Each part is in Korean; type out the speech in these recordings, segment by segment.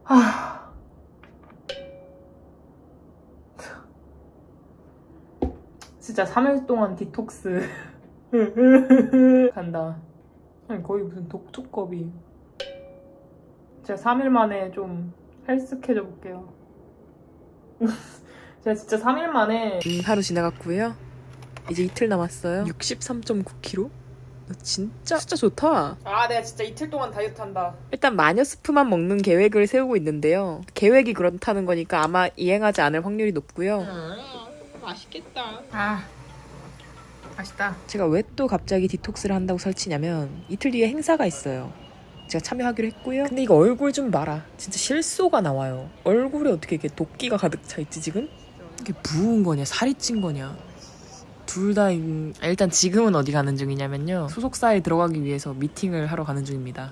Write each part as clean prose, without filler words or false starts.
아, 진짜 3일 동안 디톡스 간다. 아니, 거의 무슨 독초급이. 제가 3일 만에 좀 헬스케져 볼게요. 제가 진짜 3일 만에 하루 지나갔고요. 이제 이틀 남았어요. 63.9kg? 너 진짜 숫자 좋다. 아, 내가 진짜 이틀 동안 다이어트 한다. 일단 마녀 스프만 먹는 계획을 세우고 있는데요. 계획이 그렇다는 거니까 아마 이행하지 않을 확률이 높고요. 맛있겠다. 아, 맛있다. 제가 왜 또 갑자기 디톡스를 한다고 설치냐면 이틀 뒤에 행사가 있어요. 제가 참여하기로 했고요. 근데 이거 얼굴 좀 봐라. 진짜 실소가 나와요. 얼굴에 어떻게 이렇게 도끼가 가득 차 있지 지금? 이게 부은 거냐 살이 찐 거냐. 둘 다 일단 지금은 어디 가는 중이냐면요. 소속사에 들어가기 위해서 미팅을 하러 가는 중입니다.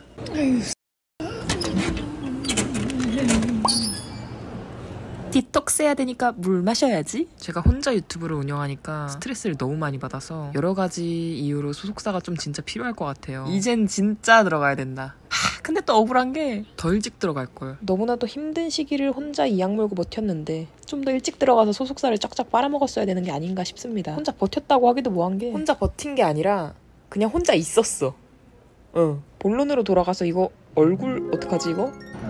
디톡스 해야 되니까 물 마셔야지. 제가 혼자 유튜브를 운영하니까 스트레스를 너무 많이 받아서 여러 가지 이유로 소속사가 좀 진짜 필요할 것 같아요. 이젠 진짜 들어가야 된다. 근데 또 억울한 게 더 일찍 들어갈걸. 너무나도 힘든 시기를 혼자 이 악물고 버텼는데 좀 더 일찍 들어가서 소속사를 쫙쫙 빨아먹었어야 되는 게 아닌가 싶습니다. 혼자 버텼다고 하기도 뭐한 게 혼자 버틴 게 아니라 그냥 혼자 있었어. 본론으로 돌아가서 이거 얼굴 어떡하지 이거?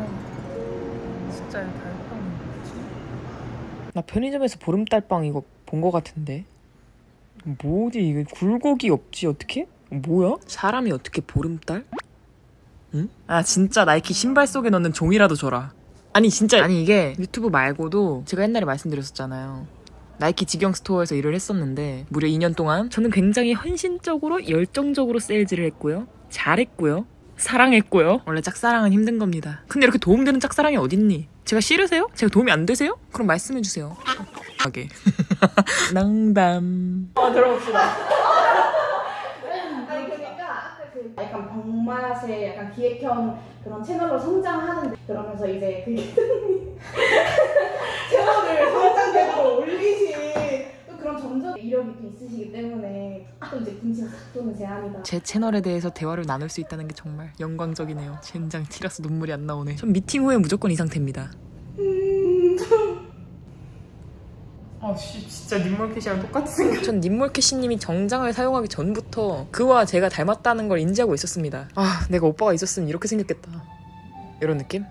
진짜 달빵. 나 편의점에서 보름달빵 이거 본 거 같은데. 뭐지 이거 굴곡이 없지 어떻게? 뭐야? 사람이 어떻게 보름달? 응? 아 진짜 나이키 신발 속에 넣는 종이라도 줘라. 아니 진짜 아니 이게 유튜브 말고도 제가 옛날에 말씀드렸었잖아요. 나이키 직영 스토어에서 일을 했었는데 무려 2년 동안 저는 굉장히 헌신적으로 열정적으로 세일즈를 했고요. 잘했고요. 사랑했고요. 원래 짝사랑은 힘든 겁니다. 근데 이렇게 도움되는 짝사랑이 어딨니? 제가 싫으세요? 제가 도움이 안 되세요? 그럼 말씀해주세요. 하게. 농담. 들어봅시다. 아니 그러니까 아까 그 약간 병맛의 약간 기획형 그런 채널로 성장하는데 그러면서 이제 그 채널을 성장궤도로 올리신 또 그런 점점 이력이 또 있으시기 때문에 또 이제 군침 싹 도는 제안이다. 제 채널에 대해서 대화를 나눌 수 있다는 게 정말 영광적이네요. 젠장 티라서 눈물이 안 나오네. 전 미팅 후에 무조건 이 상태입니다. 진짜 님몰캐시랑 똑같이 생겼. 전 님몰캐시님이 정장을 사용하기 전부터 그와 제가 닮았다는 걸 인지하고 있었습니다. 아, 내가 오빠가 있었으면 이렇게 생겼겠다. 이런 느낌?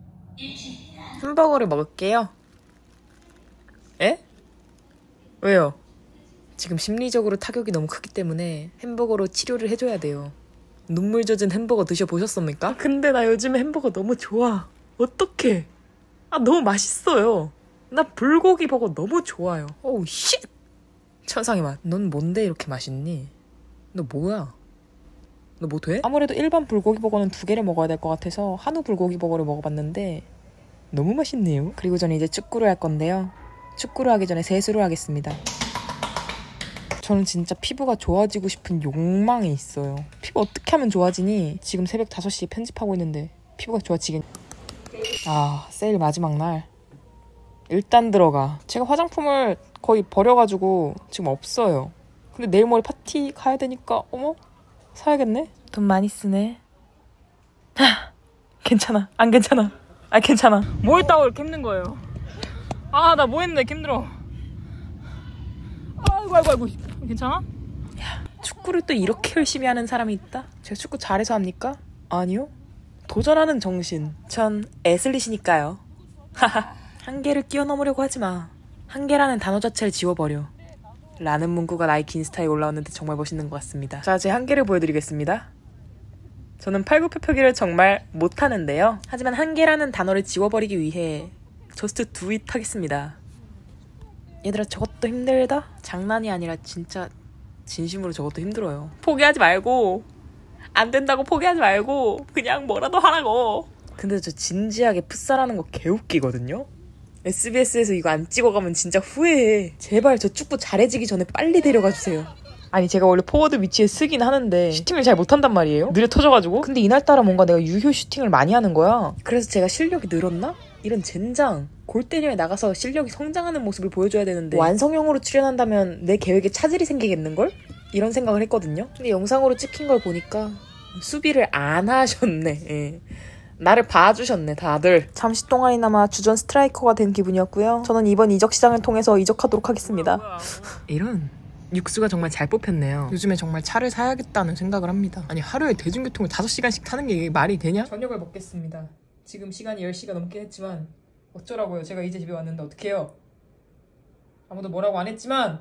햄버거를 먹을게요. 에? 왜요? 지금 심리적으로 타격이 너무 크기 때문에 햄버거로 치료를 해줘야 돼요. 눈물 젖은 햄버거 드셔보셨습니까? 근데 나 요즘 햄버거 너무 좋아. 어떡해. 아, 너무 맛있어요. 나 불고기 버거 너무 좋아요. 오우 쉣! 천상의 맛. 넌 뭔데 이렇게 맛있니? 너 뭐야? 너 뭐 돼? 아무래도 일반 불고기 버거는 2개를 먹어야 될 것 같아서 한우 불고기 버거를 먹어봤는데 너무 맛있네요. 그리고 저는 이제 축구를 할 건데요. 축구를 하기 전에 세수를 하겠습니다. 저는 진짜 피부가 좋아지고 싶은 욕망이 있어요. 피부 어떻게 하면 좋아지니? 지금 새벽 5시에 편집하고 있는데 피부가 좋아지겠니? 아, 세일 마지막 날. 일단 들어가. 제가 화장품을 거의 버려가지고 지금 없어요. 근데 내일 모레 파티 가야 되니까 어머? 사야겠네? 돈 많이 쓰네. 괜찮아. 안 괜찮아. 아 괜찮아. 뭐 했다고 이렇게 힘든 거예요? 아, 나 뭐 했는데 이렇게 힘들어. 아이고. 괜찮아? 야, 축구를 또 이렇게 열심히 하는 사람이 있다? 제가 축구 잘해서 합니까? 아니요. 도전하는 정신. 전 애슬릿이니까요. 하하. 한계를 뛰어넘으려고 하지 마. 한계라는 단어 자체를 지워버려. 라는 문구가 나이키 인스타에 올라왔는데 정말 멋있는 것 같습니다. 자, 제 한계를 보여드리겠습니다. 저는 팔굽혀펴기를 정말 못하는데요. 하지만 한계라는 단어를 지워버리기 위해 just do it 하겠습니다. 얘들아, 저것도 힘들다? 장난이 아니라 진짜 진심으로 저것도 힘들어요. 포기하지 말고, 안 된다고 포기하지 말고 그냥 뭐라도 하라고. 근데 저 진지하게 풋살하는 거 개웃기거든요? SBS에서 이거 안 찍어가면 진짜 후회해. 제발 저 축구 잘해지기 전에 빨리 데려가주세요. 아니 제가 원래 포워드 위치에 쓰긴 하는데 슈팅을 잘 못한단 말이에요. 느려 터져가지고. 근데 이날따라 뭔가 내가 유효 슈팅을 많이 하는 거야. 그래서 제가 실력이 늘었나? 이런 젠장. 골대녀에 나가서 실력이 성장하는 모습을 보여줘야 되는데 완성형으로 출연한다면 내 계획에 차질이 생기겠는걸? 이런 생각을 했거든요. 근데 영상으로 찍힌 걸 보니까 수비를 안 하셨네. 예. 나를 봐주셨네 다들. 잠시 동안이나마 주전 스트라이커가 된 기분이었고요. 저는 이번 이적 시장을 통해서 이적하도록 하겠습니다. 이런 육수가 정말 잘 뽑혔네요. 요즘에 정말 차를 사야겠다는 생각을 합니다. 아니 하루에 대중교통을 5시간씩 타는 게 이게 말이 되냐? 저녁을 먹겠습니다. 지금 시간이 10시가 넘긴 했지만 어쩌라고요. 제가 이제 집에 왔는데 어떡해요. 아무도 뭐라고 안 했지만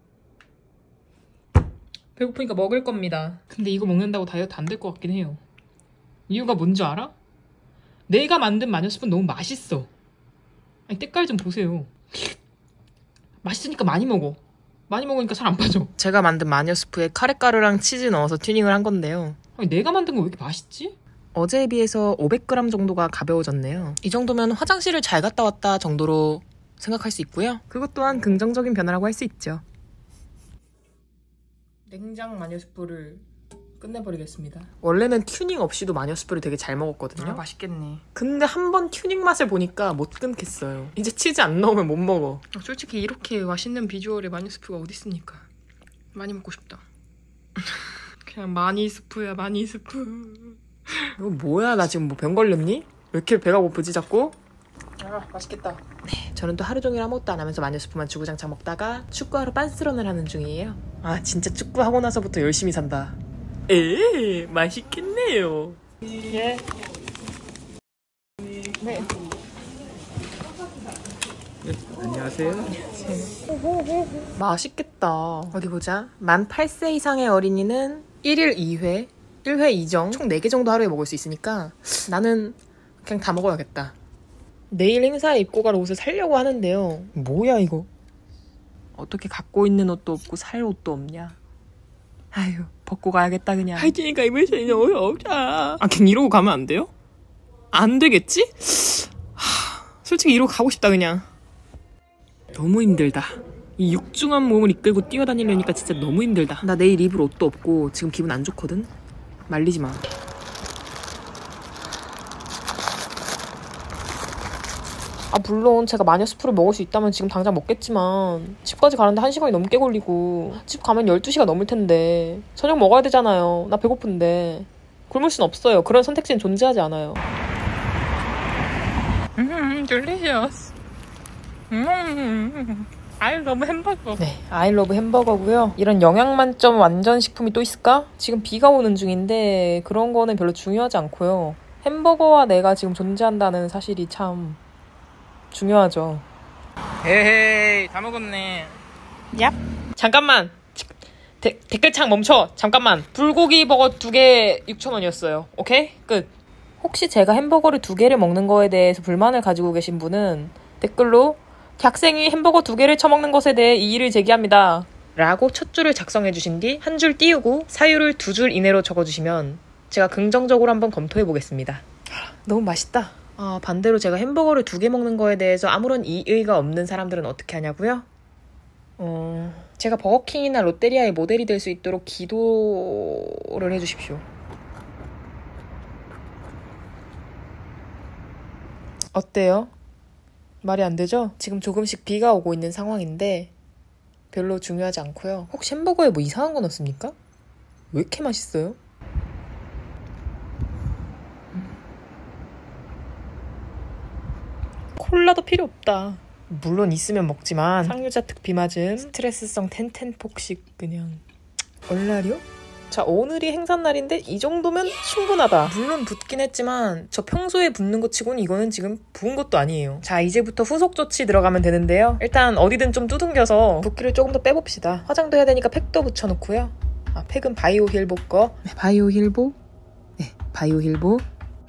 배고프니까 먹을 겁니다. 근데 이거 먹는다고 다이어트 안 될 것 같긴 해요. 이유가 뭔지 알아? 내가 만든 마녀수프는 너무 맛있어. 아니 때깔 좀 보세요. 맛있으니까 많이 먹어. 많이 먹으니까 살 안 빠져. 제가 만든 마녀수프에 카레가루랑 치즈 넣어서 튜닝을 한 건데요. 아니 내가 만든 거 왜 이렇게 맛있지? 어제에 비해서 500g 정도가 가벼워졌네요. 이 정도면 화장실을 잘 갔다 왔다 정도로 생각할 수 있고요. 그것 또한 긍정적인 변화라고 할 수 있죠. 냉장 마녀수프를 끝내버리겠습니다. 원래는 튜닝 없이도 마녀수프를 되게 잘 먹었거든요. 맛있겠네. 근데 한 번 튜닝 맛을 보니까 못 끊겠어요. 이제 치즈 안 넣으면 못 먹어. 솔직히 이렇게 맛있는 비주얼의 마녀수프가 어디 있습니까? 많이 먹고 싶다. 그냥 마니수프야 마니수프. 이거 뭐야? 나 지금 뭐 병 걸렸니? 왜 이렇게 배가 고프지 자꾸? 아 맛있겠다. 네, 저는 또 하루 종일 아무것도 안 하면서 마녀수프만 주구장창 먹다가 축구하러 빤스런을 하는 중이에요. 아 진짜 축구하고 나서부터 열심히 산다. 맛있겠네요. 예. 네. 안녕하세요. 맛있겠다. 어디 보자. 만 8세 이상의 어린이는 1일 2회, 1회 2정, 총 4개 정도 하루에 먹을 수 있으니까 나는 그냥 다 먹어야겠다. 내일 행사에 입고 갈 옷을 사려고 하는데요. 뭐야 이거? 어떻게 갖고 있는 옷도 없고 살 옷도 없냐? 아휴 벗고 가야겠다 그냥. 하이티니까 입을 수 있는 옷이 없잖아. 아 그냥 이러고 가면 안 돼요? 안 되겠지? 솔직히 이러고 가고 싶다 그냥. 너무 힘들다. 이 육중한 몸을 이끌고 뛰어다니려니까 진짜 너무 힘들다. 나 내일 입을 옷도 없고 지금 기분 안 좋거든? 말리지 마. 아 물론 제가 마녀수프를 먹을 수 있다면 지금 당장 먹겠지만 집까지 가는데 1시간이 넘게 걸리고 집 가면 12시가 넘을 텐데 저녁 먹어야 되잖아요. 나 배고픈데 굶을 순 없어요. 그런 선택지는 존재하지 않아요. delicious. I love 햄버거. 네, I love 햄버거고요. 이런 영양 만점 완전 식품이 또 있을까? 지금 비가 오는 중인데 그런 거는 별로 중요하지 않고요. 햄버거와 내가 지금 존재한다는 사실이 참 중요하죠. 에헤이 다 먹었네. 얍. 잠깐만. 댓글창 멈춰. 잠깐만. 불고기 버거 2개 6,000원이었어요. 오케이? 끝. 혹시 제가 햄버거를 2개를 먹는 거에 대해서 불만을 가지고 계신 분은 댓글로 학생이 햄버거 2개를 처먹는 것에 대해 이의를 제기합니다. 라고 첫 줄을 작성해 주신 뒤 한 줄 띄우고 사유를 2줄 이내로 적어주시면 제가 긍정적으로 한번 검토해 보겠습니다. 너무 맛있다. 반대로 제가 햄버거를 2개 먹는 거에 대해서 아무런 이의가 없는 사람들은 어떻게 하냐고요? 제가 버거킹이나 롯데리아의 모델이 될 수 있도록 기도를 해주십시오. 어때요? 말이 안 되죠? 지금 조금씩 비가 오고 있는 상황인데 별로 중요하지 않고요. 혹시 햄버거에 뭐 이상한 건 없습니까? 왜 이렇게 맛있어요? 콜라도 필요 없다. 물론 있으면 먹지만 상류자특 비 맞은 스트레스성 텐텐폭식 그냥 얼라리요? 자 오늘이 행사날인데 이 정도면 충분하다. 물론 붓긴 했지만 저 평소에 붓는 것 치고는 이거는 지금 부은 것도 아니에요. 자 이제부터 후속 조치 들어가면 되는데요. 일단 어디든 좀 두둥겨서 붓기를 조금 더 빼봅시다. 화장도 해야 되니까 팩도 붙여놓고요. 팩은 바이오 힐보 거. 네, 바이오 힐보. 네, 바이오 힐보.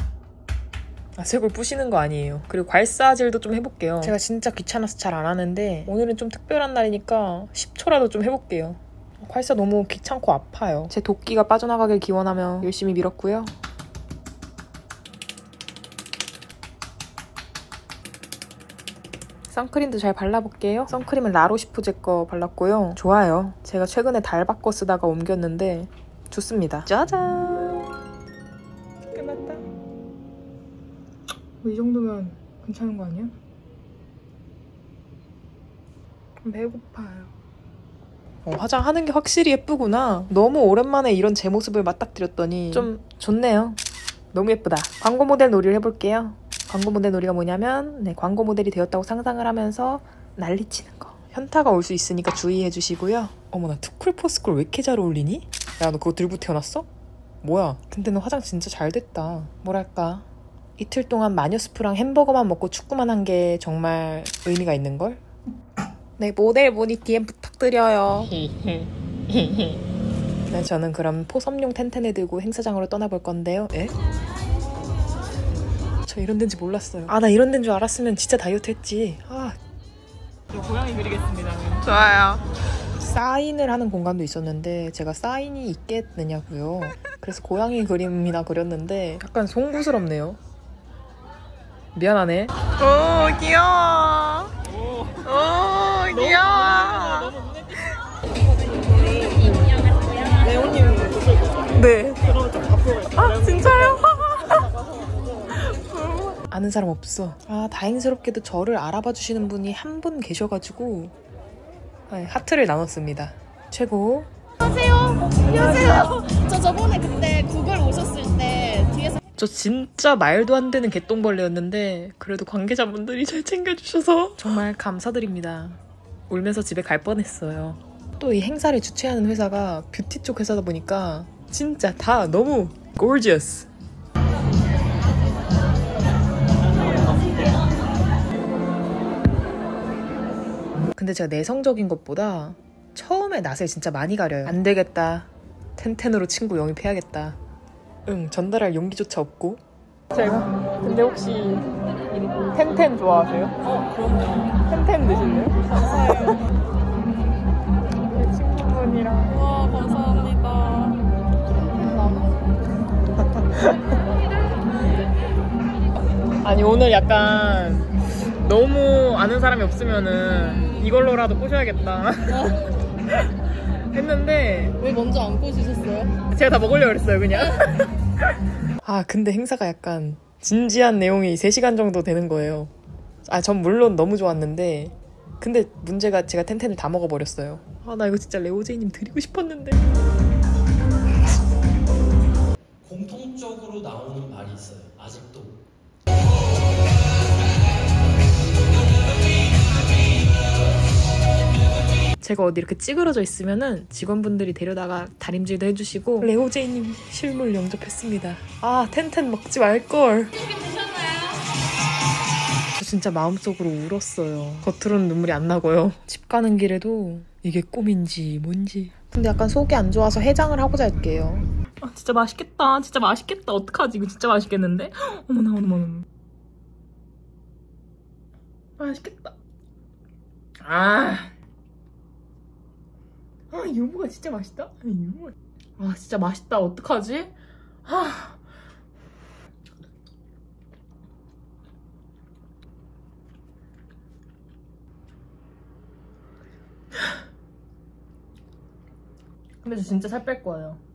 색을 뿌시는 거 아니에요. 그리고 괄사질도 좀 해볼게요. 제가 진짜 귀찮아서 잘 안 하는데 오늘은 좀 특별한 날이니까 10초라도 좀 해볼게요. 괄사 너무 귀찮고 아파요. 제 도끼가 빠져나가길 기원하며 열심히 밀었고요. 선크림도 잘 발라볼게요. 선크림은 라로시푸제 거 발랐고요. 좋아요. 제가 최근에 달바꿔 쓰다가 옮겼는데 좋습니다. 짜잔! 끝났다. 이 정도면 괜찮은 거 아니야? 배고파요. 화장하는 게 확실히 예쁘구나. 너무 오랜만에 이런 제 모습을 맞닥뜨렸더니 좀 좋네요. 너무 예쁘다. 광고 모델 놀이를 해볼게요. 광고 모델 놀이가 뭐냐면 광고 모델이 되었다고 상상을 하면서 난리치는 거. 현타가 올 수 있으니까 주의해 주시고요. 어머나 투쿨포스쿨 왜 이렇게 잘 어울리니? 야 너 그거 들고 태어났어? 뭐야? 근데 너 화장 진짜 잘 됐다. 뭐랄까 이틀 동안 마녀스프랑 햄버거만 먹고 축구만 한 게 정말 의미가 있는걸? 네 모델 모니 DM 부탁드려요. 네 저는 그럼 포섬용 텐텐을 들고 행사장으로 떠나볼 건데요. 에? 저 이런 데인지 몰랐어요. 아 나 이런 데인 줄 알았으면 진짜 다이어트 했지. 아 고양이 그리겠습니다. 좋아요. 사인을 하는 공간도 있었는데 제가 사인이 있겠느냐고요. 그래서 고양이 그림이나 그렸는데 약간 송구스럽네요. 미안하네. 오 귀여워. 오 귀여워. 레오님 네. 그러면 좀 앞으로 갈까요? 아 진짜요? 아는 사람 없어. 아 다행스럽게도 저를 알아봐 주시는 분이 한 분 계셔가지고 하트를 나눴습니다. 최고. 안녕하세요. 저 저번에 그때 구글 오셨을 때 뒤에서 저 진짜 말도 안 되는 개똥벌레였는데 그래도 관계자분들이 잘 챙겨주셔서 정말 감사드립니다. 울면서 집에 갈 뻔했어요. 또 이 행사를 주최하는 회사가 뷰티 쪽 회사다 보니까 진짜 다 너무 gorgeous. 근데 제가 내성적인 것보다 처음에 낯을 진짜 많이 가려요. 안 되겠다. 텐텐으로 친구 영입해야겠다. 응, 전달할 용기조차 없고. 제가 근데 혹시 텐텐 좋아하세요? 그럼요. 텐텐 드실래요? 감사해요. 제 친구분이랑. 와 감사합니다. 아니 오늘 약간 너무 아는 사람이 없으면은 이걸로라도 꼬셔야겠다 했는데 왜 먼저 안 꼬시셨어요? 제가 다 먹으려고 그랬어요 그냥. 아 근데 행사가 약간 진지한 내용이 3시간 정도 되는 거예요. 아 전 물론 너무 좋았는데 근데 문제가 제가 텐텐을 다 먹어버렸어요. 아 나 이거 진짜 레오제이님 드리고 싶었는데. 공통적으로 나오는 말이 있어요. 아직도. 제가 어디 이렇게 찌그러져 있으면은 직원분들이 데려다가 다림질도 해주시고 레오제이님 실물 영접했습니다. 아 텐텐 먹지 말걸. 저 진짜 마음속으로 울었어요. 겉으로는 눈물이 안 나고요. 집 가는 길에도 이게 꿈인지 뭔지. 근데 약간 속이 안 좋아서 해장을 하고자 할게요. 아 진짜 맛있겠다. 진짜 맛있겠다. 어떡하지? 이거 진짜 맛있겠는데? 어머나 어머나. 맛있겠다. 유부가 진짜 맛있다. 유부. 진짜 맛있다. 어떡하지? 근데 저 진짜 살 뺄 거예요.